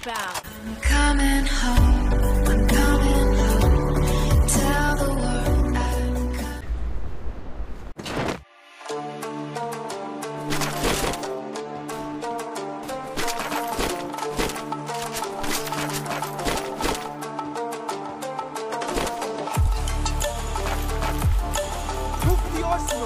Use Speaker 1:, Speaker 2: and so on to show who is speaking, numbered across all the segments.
Speaker 1: bound.
Speaker 2: I'm coming home. I'm coming home. Tell the world I'm coming.
Speaker 3: Go for the arsenal!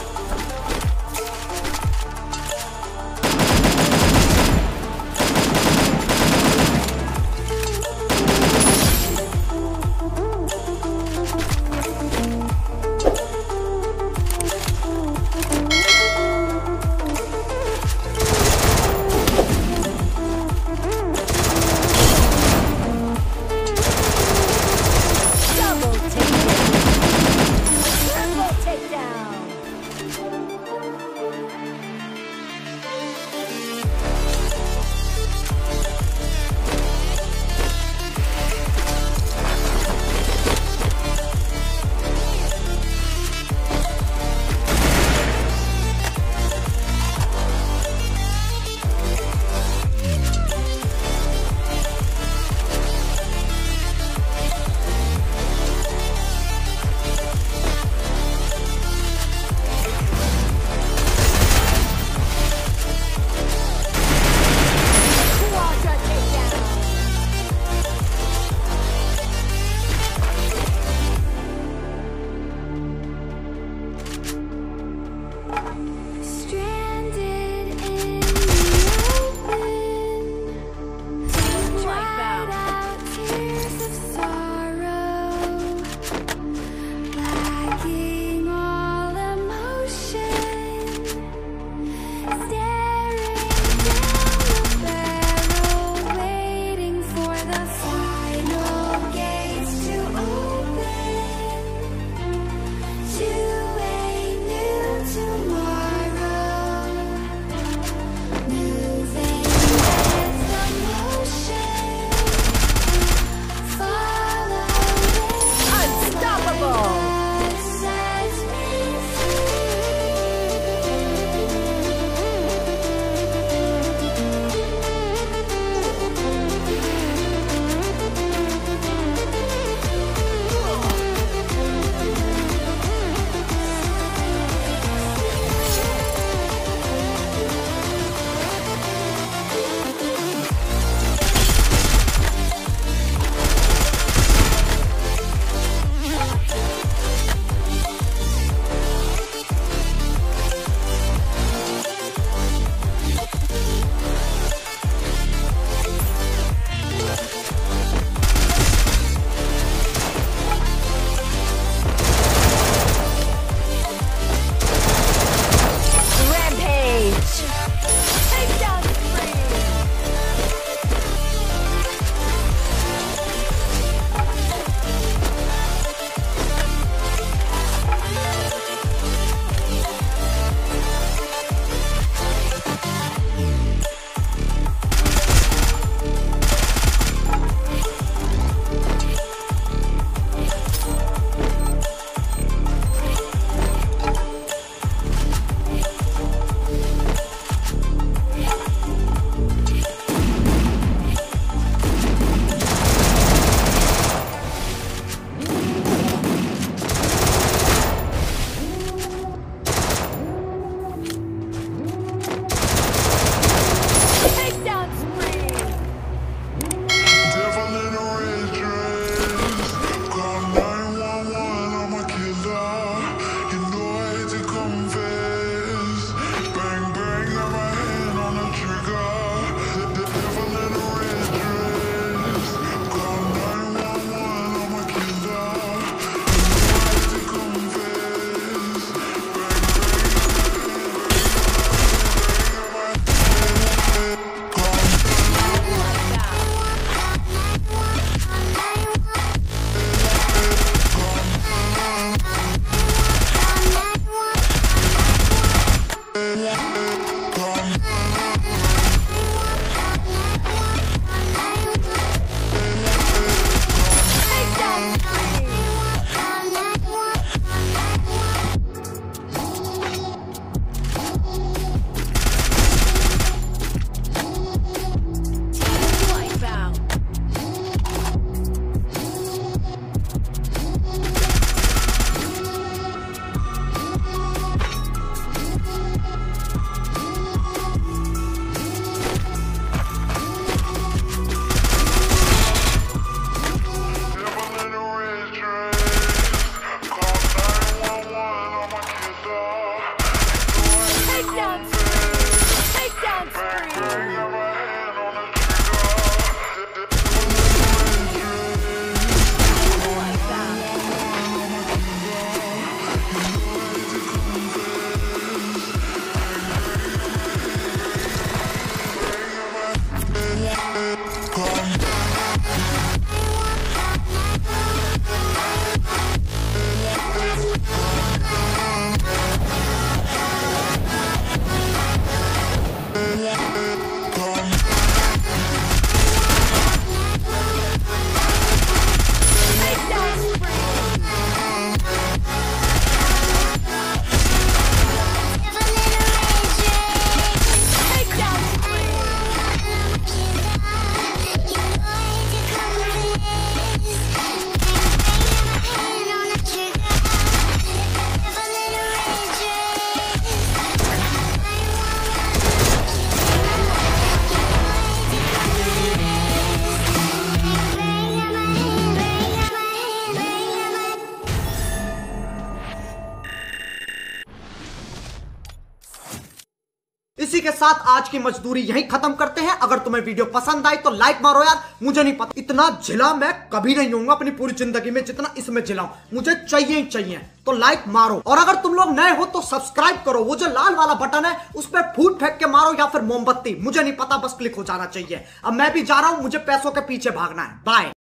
Speaker 1: के साथ आज की मजदूरी यहीं खत्म करते हैं। अगर तुम्हें वीडियो पसंद आई तो लाइक मारो यार। मुझे नहीं पता, इतना झिला मैं कभी नहीं होऊंगा अपनी पूरी जिंदगी में जितना इसमें झिलाऊं। मुझे चाहिए ही चाहिए, तो लाइक मारो। और अगर तुम लोग नए हो तो सब्सक्राइब करो। वो जो लाल वाला बटन है उस पर फूट फेंक के मारो या फिर मोमबत्ती, मुझे नहीं पता, बस क्लिक हो जाना चाहिए। अब मैं भी जा रहा हूं, मुझे पैसों के पीछे भागना है। बाय।